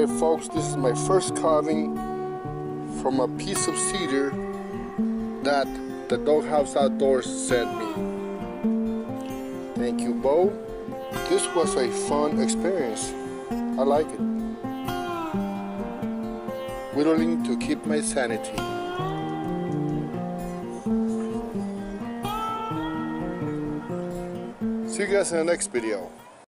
Alright folks, this is my first carving from a piece of cedar that the Doghouse Outdoors sent me. Thank you, Bo. This was a fun experience. I like it. Whittling to keep my sanity. See you guys in the next video.